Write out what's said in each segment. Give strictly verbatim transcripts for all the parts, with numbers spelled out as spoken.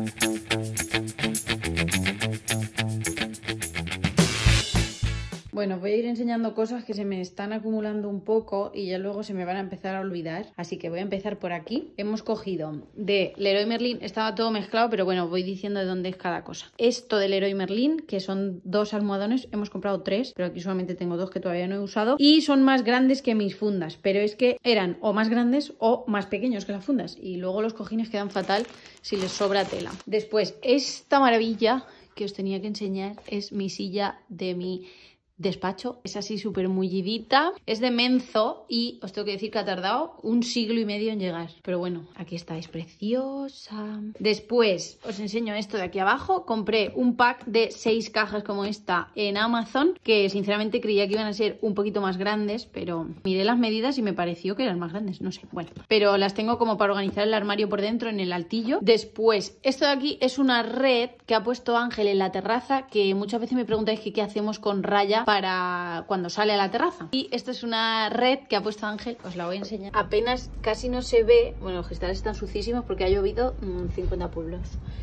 Bueno, voy a ir enseñando cosas que se me están acumulando un poco y ya luego se me van a empezar a olvidar. Así que voy a empezar por aquí. Hemos cogido de Leroy Merlin, estaba todo mezclado, pero bueno, voy diciendo de dónde es cada cosa. Esto de Leroy Merlin, que son dos almohadones, hemos comprado tres, pero aquí solamente tengo dos que todavía no he usado. Y son más grandes que mis fundas, pero es que eran o más grandes o más pequeños que las fundas. Y luego los cojines quedan fatal si les sobra tela. Después, esta maravilla que os tenía que enseñar es mi silla de mi despacho. Es así súper mullidita, es de Menzo y os tengo que decir que ha tardado un siglo y medio en llegar, pero bueno, aquí está, es preciosa. Después os enseño esto de aquí abajo. Compré un pack de seis cajas como esta en Amazon, que sinceramente creía que iban a ser un poquito más grandes, pero miré las medidas y me pareció que eran más grandes, no sé, bueno, pero las tengo como para organizar el armario por dentro en el altillo. Después, esto de aquí es una red que ha puesto Ángel en la terraza, que muchas veces me preguntáis que qué hacemos con raya para cuando sale a la terraza. Y esta es una red que ha puesto Ángel, os la voy a enseñar. Apenas, casi no se ve, bueno, los cristales están sucísimos porque ha llovido mmm, cincuenta pueblos.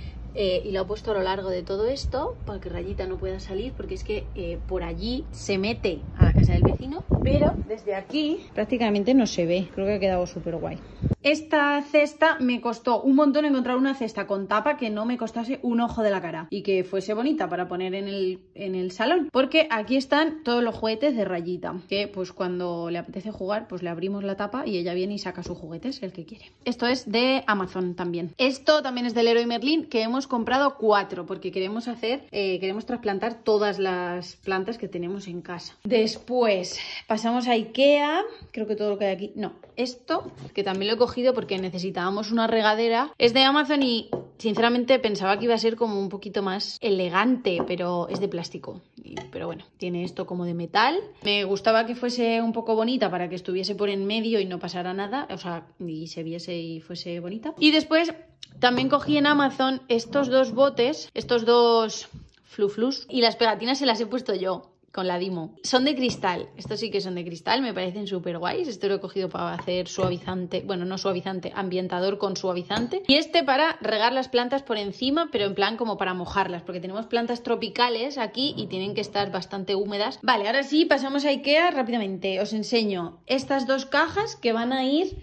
Eh, y lo ha puesto a lo largo de todo esto para que Rayita no pueda salir, porque es que eh, por allí se mete a la casa del vecino, pero desde aquí prácticamente no se ve. Creo que ha quedado súper guay. Esta cesta me costó un montón encontrar una cesta con tapa que no me costase un ojo de la cara y que fuese bonita para poner en el, en el salón, porque aquí están todos los juguetes de Rayita, que pues cuando le apetece jugar pues le abrimos la tapa y ella viene y saca sus juguetes, el que quiere. Esto es de Amazon también. Esto también es de Leroy Merlin, que hemos comprado cuatro porque queremos hacer, eh, queremos trasplantar todas las plantas que tenemos en casa. Después pasamos a Ikea, creo que todo lo que hay aquí, no, esto que también lo he cogido porque necesitábamos una regadera, es de Amazon y sinceramente pensaba que iba a ser como un poquito más elegante, pero es de plástico. Y, pero bueno, tiene esto como de metal. Me gustaba que fuese un poco bonita para que estuviese por en medio y no pasara nada, o sea, y se viese y fuese bonita. Y después también cogí en Amazon estos dos botes, estos dos fluflus, y las pegatinas se las he puesto yo con la Dimo. Son de cristal, estos sí que son de cristal, me parecen súper guays. Este lo he cogido para hacer suavizante, bueno, no suavizante, ambientador con suavizante. Y este para regar las plantas por encima, pero en plan como para mojarlas, porque tenemos plantas tropicales aquí y tienen que estar bastante húmedas. Vale, ahora sí, pasamos a Ikea rápidamente. Os enseño estas dos cajas que van a ir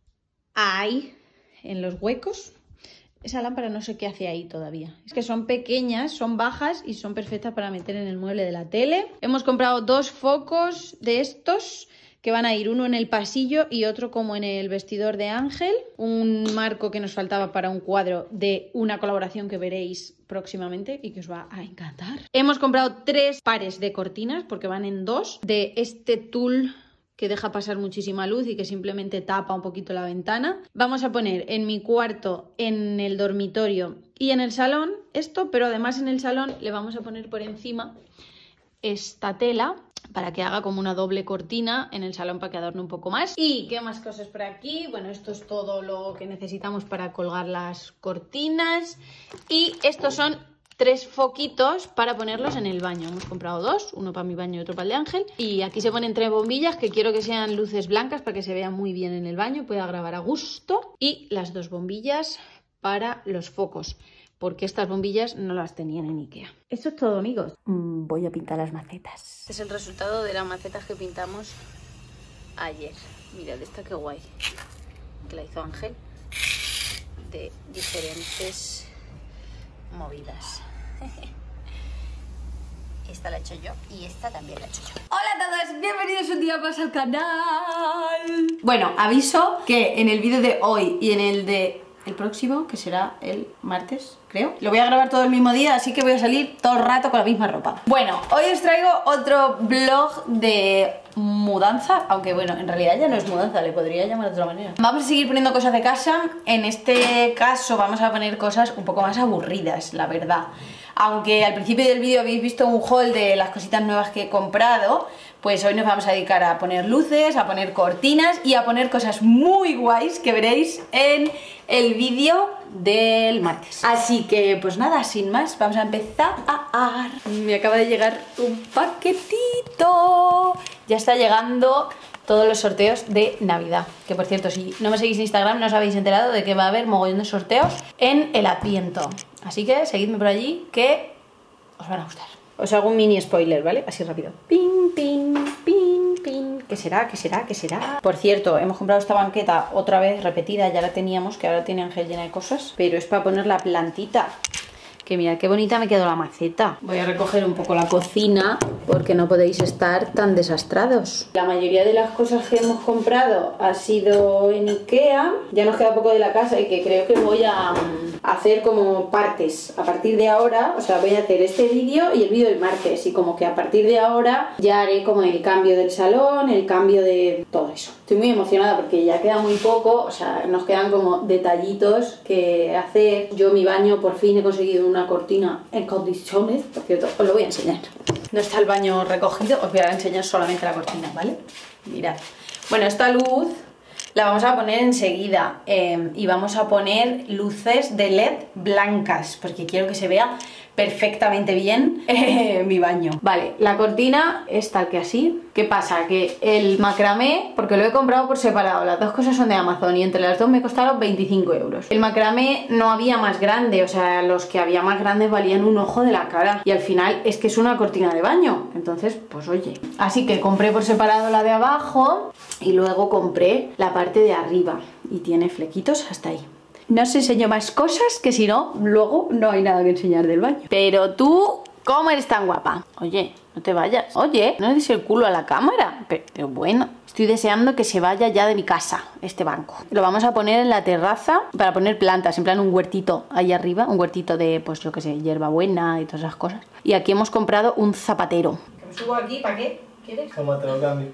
ahí, en los huecos. Esa lámpara no sé qué hace ahí todavía. Es que son pequeñas, son bajas y son perfectas para meter en el mueble de la tele. Hemos comprado dos focos de estos que van a ir, uno en el pasillo y otro como en el vestidor de Ángel. Un marco que nos faltaba para un cuadro de una colaboración que veréis próximamente y que os va a encantar. Hemos comprado tres pares de cortinas porque van en dos, de este tul que deja pasar muchísima luz y que simplemente tapa un poquito la ventana. Vamos a poner en mi cuarto, en el dormitorio y en el salón esto, pero además en el salón le vamos a poner por encima esta tela para que haga como una doble cortina en el salón para que adorne un poco más. ¿Y qué más cosas por aquí? Bueno, esto es todo lo que necesitamos para colgar las cortinas y estos son tres foquitos para ponerlos en el baño. Hemos comprado dos, uno para mi baño y otro para el de Ángel. Y aquí se ponen tres bombillas que quiero que sean luces blancas para que se vea muy bien en el baño, pueda grabar a gusto. Y las dos bombillas para los focos, porque estas bombillas no las tenían en Ikea. Esto es todo, amigos. Mm, voy a pintar las macetas. Este es el resultado de las macetas que pintamos ayer. Mirad esta qué guay, que la hizo Ángel, de diferentes movidas. Esta la he hecho yo y esta también la he hecho yo. Hola a todos, bienvenidos un día más al canal. Bueno, aviso que en el vídeo de hoy y en el de el próximo, que será el martes, creo, lo voy a grabar todo el mismo día, así que voy a salir todo el rato con la misma ropa. Bueno, hoy os traigo otro vlog de mudanza, aunque bueno, en realidad ya no es mudanza, le podría llamar de otra manera. Vamos a seguir poniendo cosas de casa. En este caso vamos a poner cosas un poco más aburridas, la verdad. Aunque al principio del vídeo habéis visto un haul de las cositas nuevas que he comprado, pues hoy nos vamos a dedicar a poner luces, a poner cortinas y a poner cosas muy guays que veréis en el vídeo del martes. Así que pues nada, sin más, vamos a empezar. Me acaba de llegar un paquetito. Ya está llegando todos los sorteos de Navidad. Que por cierto, si no me seguís en Instagram no os habéis enterado de que va a haber mogollón de sorteos en el Adviento. Así que seguidme por allí que os van a gustar. Os hago un mini spoiler, ¿vale? Así rápido. Pin, pin, pin, pin. ¿Qué será? ¿Qué será? ¿Qué será? Por cierto, hemos comprado esta banqueta otra vez repetida, ya la teníamos, que ahora tiene Ángel llena de cosas, pero es para poner la plantita. Que mirad qué bonita me quedó la maceta. Voy a recoger un poco la cocina porque no podéis estar tan desastrados. La mayoría de las cosas que hemos comprado ha sido en Ikea. Ya nos queda poco de la casa y que creo que voy a hacer como partes. A partir de ahora, o sea, voy a hacer este vídeo y el vídeo del martes. Y como que a partir de ahora ya haré como el cambio del salón, el cambio de todo eso. Estoy muy emocionada porque ya queda muy poco. O sea, nos quedan como detallitos que hacer. Yo mi baño por fin he conseguido una cortina en condiciones, por cierto, os lo voy a enseñar. No está el baño recogido, os voy a enseñar solamente la cortina, ¿vale? Mirad. Bueno, esta luz la vamos a poner enseguida eh, y vamos a poner luces de L E D blancas porque quiero que se vea perfectamente bien eh, mi baño. Vale, la cortina es tal que así. ¿Qué pasa? Que el macramé, porque lo he comprado por separado, las dos cosas son de Amazon y entre las dos me costaron veinticinco euros. El macramé no había más grande, o sea, los que había más grandes valían un ojo de la cara y al final es que es una cortina de baño, entonces pues oye. Así que compré por separado la de abajo y luego compré la parte de arriba y tiene flequitos hasta ahí. No os enseño más cosas que si no, luego no hay nada que enseñar del baño. Pero tú, ¿cómo eres tan guapa? Oye, no te vayas. Oye, no le des el culo a la cámara. Pero, pero bueno, estoy deseando que se vaya ya de mi casa este banco. Lo vamos a poner en la terraza para poner plantas, en plan un huertito ahí arriba. Un huertito de, pues yo qué sé, hierbabuena y todas esas cosas. Y aquí hemos comprado un zapatero. ¿Que me subo aquí? ¿Para qué? ¿Quieres? ¿Cómo te lo cambio?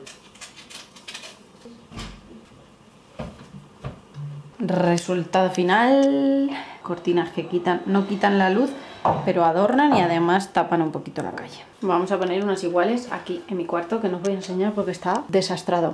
Resultado final, cortinas que quitan, no quitan la luz, pero adornan y además tapan un poquito la calle. Vamos a poner unas iguales aquí en mi cuarto, que no os voy a enseñar porque está desastrado.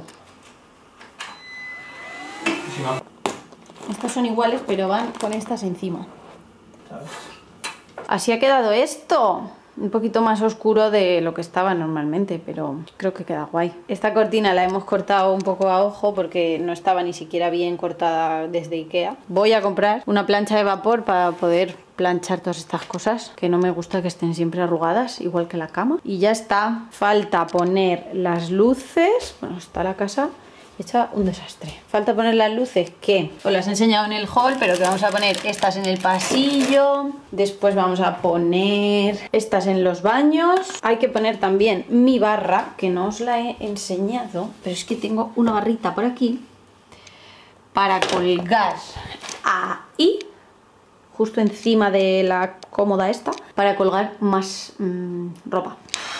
Sí, no. Estas son iguales, pero van con estas encima. ¿Sabes? Así ha quedado esto. Un poquito más oscuro de lo que estaba normalmente, pero creo que queda guay. Esta cortina la hemos cortado un poco a ojo porque no estaba ni siquiera bien cortada desde Ikea. Voy a comprar una plancha de vapor para poder planchar todas estas cosas, que no me gusta que estén siempre arrugadas, igual que la cama. Y ya está. Falta poner las luces. Bueno, está la casa hecha un desastre. Falta poner las luces que os las he enseñado en el haul, pero que vamos a poner estas en el pasillo. Después vamos a poner estas en los baños. Hay que poner también mi barra, que no os la he enseñado, pero es que tengo una barrita por aquí para colgar ahí, justo encima de la cómoda esta, para colgar más mmm, ropa.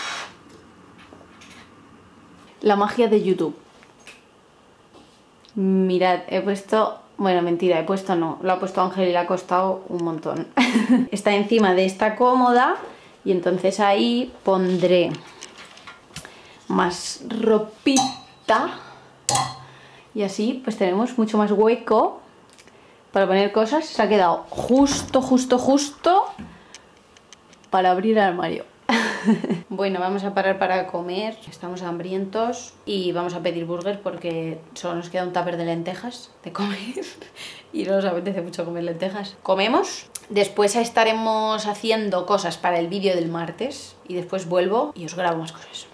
La magia de YouTube. Mirad, he puesto... Bueno, mentira, he puesto no. Lo ha puesto Ángel y le ha costado un montón. Está encima de esta cómoda y entonces ahí pondré más ropita. Y así pues tenemos mucho más hueco para poner cosas. Se ha quedado justo, justo, justo para abrir el armario. Bueno, vamos a parar para comer. Estamos hambrientos y vamos a pedir burger porque solo nos queda un tupper de lentejas de comer y no nos apetece mucho comer lentejas. Comemos, después estaremos haciendo cosas para el vídeo del martes y después vuelvo y os grabo más cosas.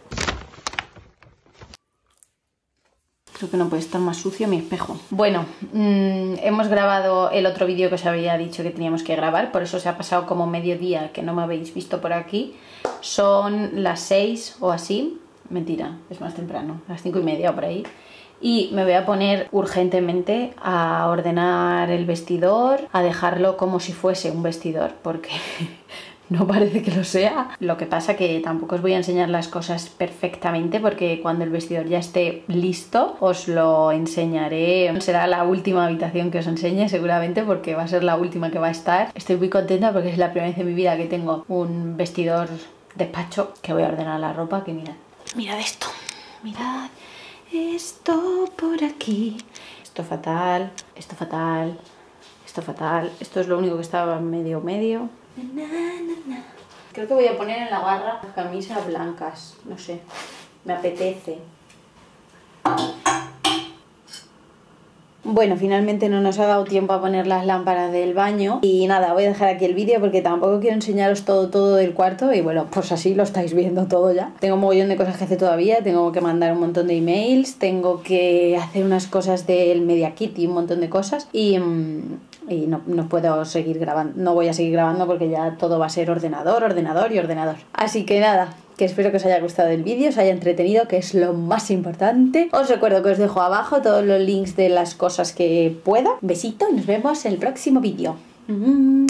Creo que no puede estar más sucio mi espejo. Bueno, mmm, hemos grabado el otro vídeo que os había dicho que teníamos que grabar, por eso se ha pasado como mediodía que no me habéis visto por aquí. Son las seis o así. Mentira, es más temprano, las cinco y media o por ahí. Y me voy a poner urgentemente a ordenar el vestidor, a dejarlo como si fuese un vestidor, porque no parece que lo sea. Lo que pasa que tampoco os voy a enseñar las cosas perfectamente porque cuando el vestidor ya esté listo os lo enseñaré. Será la última habitación que os enseñe seguramente porque va a ser la última que va a estar. Estoy muy contenta porque es la primera vez en mi vida que tengo un vestidor despacho, que voy a ordenar la ropa, que mirad. Mirad esto, mirad esto por aquí. Esto fatal, esto fatal, esto fatal. Esto es lo único que estaba medio medio. Na, na, na. Creo que voy a poner en la barra camisas blancas, no sé, me apetece. Bueno, finalmente no nos ha dado tiempo a poner las lámparas del baño y nada, voy a dejar aquí el vídeo porque tampoco quiero enseñaros todo todo del cuarto y bueno, pues así lo estáis viendo todo ya. Tengo un mogollón de cosas que hacer todavía, tengo que mandar un montón de emails, tengo que hacer unas cosas del Media Kit y un montón de cosas y... y no, no puedo seguir grabando, no voy a seguir grabando porque ya todo va a ser ordenador, ordenador y ordenador. Así que nada, que espero que os haya gustado el vídeo, os haya entretenido, que es lo más importante. Os recuerdo que os dejo abajo todos los links de las cosas que pueda. Besito y nos vemos en el próximo vídeo.